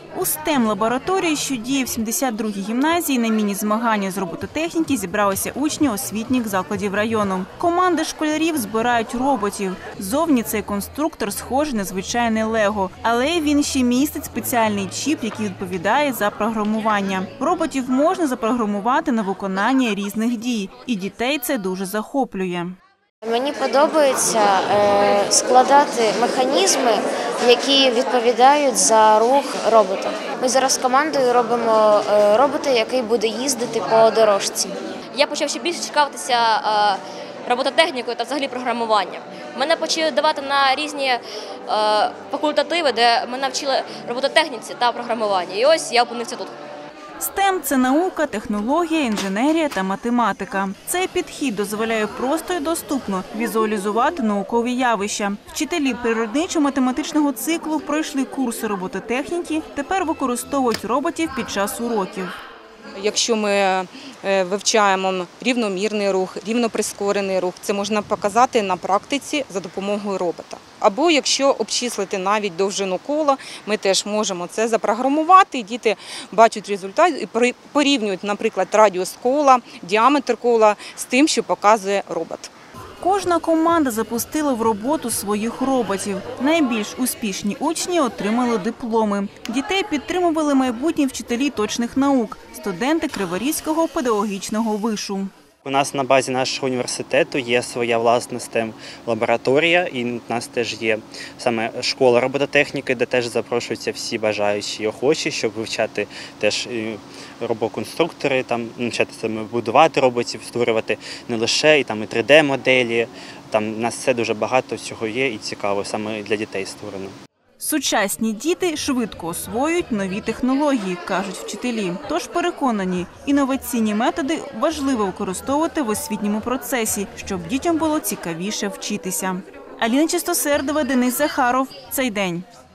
У STEM-лабораторії, що діє в 72-й гімназії, на міні-змагання з робототехніки зібралися учні освітніх закладів району. Команди школярів збирають роботів. Зовні цей конструктор схожий на звичайне лего, але він ще містить спеціальний чіп, який відповідає за програмування. Роботів можна запрограмувати на виконання різних дій, і дітей це дуже захоплює. Мені подобається складати механізми, які відповідають за рух робота. Ми зараз з командою робимо робота, який буде їздити по дорожці. Я почав ще більше цікавитися робототехнікою та взагалі програмуванням. Мене почали давати на різні факультативи, де мене вчили робототехніці та програмуванню. І ось я опинився тут. STEM – це наука, технологія, інженерія та математика. Цей підхід дозволяє просто і доступно візуалізувати наукові явища. Вчителі природничо-математичного циклу пройшли курси робототехніки, тепер використовують роботів під час уроків. Якщо ми вивчаємо рівномірний рух, рівноприскорений рух, це можна показати на практиці за допомогою робота. Або якщо обчислити навіть довжину кола, ми теж можемо це запрограмувати, і діти бачать результат і порівнюють, наприклад, радіус кола, діаметр кола з тим, що показує робот. Кожна команда запустила в роботу своїх роботів. Найбільш успішні учні отримали дипломи. Дітей підтримували майбутні вчителі точних наук – студенти Криворізького педагогічного вишу. У нас на базі нашого університету є своя власна STEM-лабораторія, і у нас теж є саме школа робототехніки, де теж запрошуються всі бажаючі і охочі, щоб вивчати теж робоконструктори, навчатися будувати роботів, створювати не лише і 3D-моделі. У нас все дуже багато всього є і цікаво саме для дітей створено. Сучасні діти швидко освоюють нові технології, кажуть вчителі. Тож переконані, інноваційні методи важливо використовувати в освітньому процесі, щоб дітям було цікавіше вчитися. Аліна Чистосердова, Денис Захаров. Цей день.